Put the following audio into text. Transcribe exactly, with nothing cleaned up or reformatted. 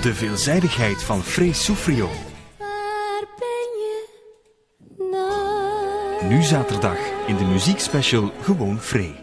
De veelzijdigheid van Free Soufriot. Waar ben je nou? Nu zaterdag in de muziekspecial Gewoon Free.